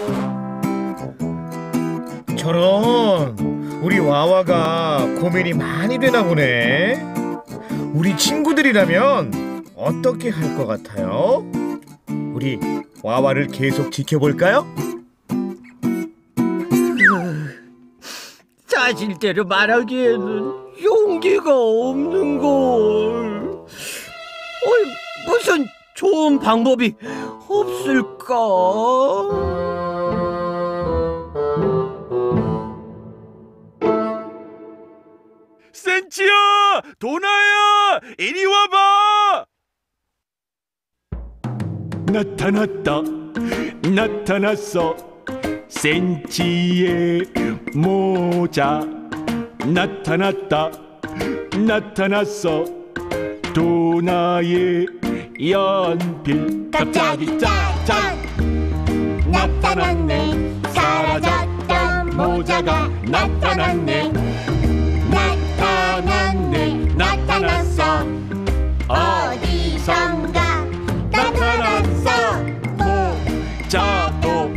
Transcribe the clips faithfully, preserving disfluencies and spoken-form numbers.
저런, 우리 와와가 고민이 많이 되나 보네. 우리 친구들이라면 어떻게 할 것 같아요? 우리 와와를 계속 지켜볼까요? 사실대로 말하기에는 용기가 없는걸. 어이, 무슨 좋은 방법이 없을까? 센치야! 도나야! 이리 와봐! 나타났다. 나타났어. 센치의 모자. 나타났다. 나타났어. 도나의 연필. 갑자기 짜잔! 나타났네. 사라졌던 모자가 나타났네. 나타났네. 나타났어. 어디선가 나타났어. 모자도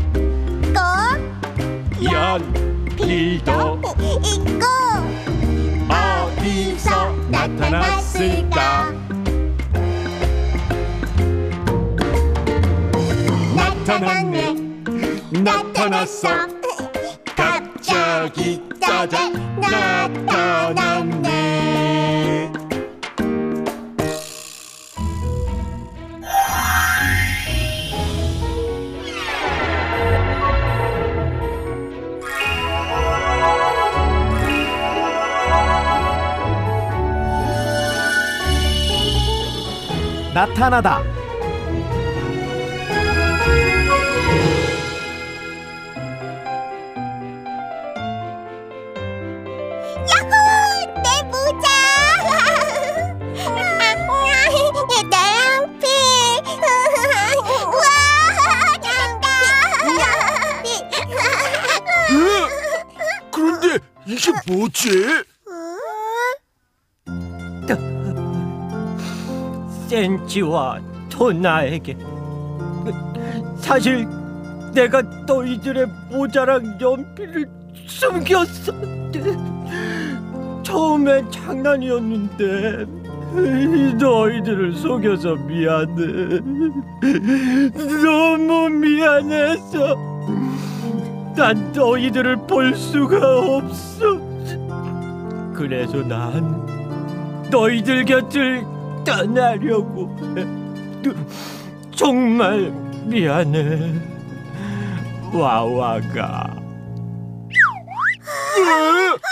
연필도 있고 어디서 나타났을까? 나타났네. 나타났어. 갑자기 짜잔 나타났네. 나타나다. 야호! 내 모자! 내 연필! 우와! 잘한다! 그런데 이게 뭐지? 센치와 토나에게 사실 내가 너희들의 모자랑 연필을 숨겼었는데 처음엔 장난이었는데 너희들을 속여서 미안해. 너무 미안해서 난 너희들을 볼 수가 없어. 그래서 난 너희들 곁을 떠나려고 해. 정말 미안해, 와와가.